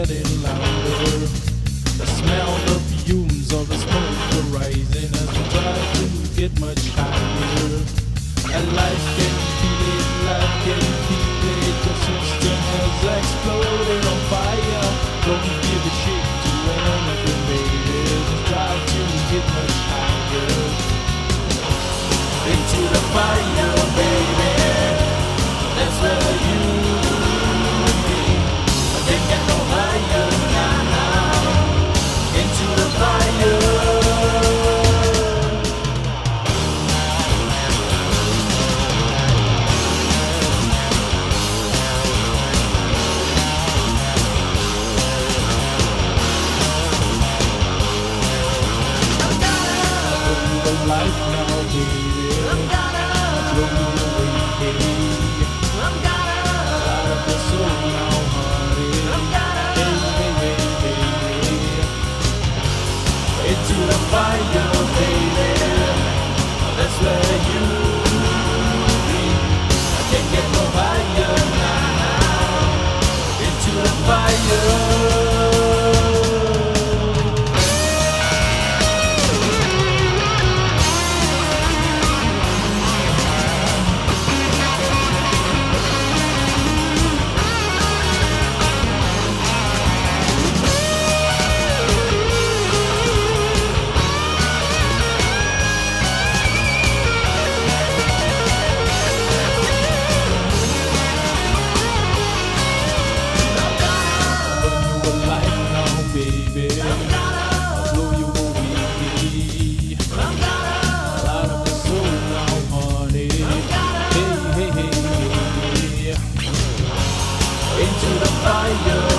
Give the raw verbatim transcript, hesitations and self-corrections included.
getting louder. The smell, the fumes of the smoke are rising as we try to get much higher. And life can feel it, life can feel it. Your system is exploding on fire. Don't give a shit to anything, baby. Just try to get much higher. Into the fire, baby. That's where you and me. I can't get no higher now. Into the fire. Life now, baby. I'm gonna throw you away. I'm gonna light up your soul now, honey. I'm gonna hey, hey, hey, hey. Into the fire, baby. That's where you be. I can't get no higher now. Into the fire. Baby, I'm gonna blow you away. I'm gonna light up your soul now, honey. Hey, hey, hey, hey. Into the fire.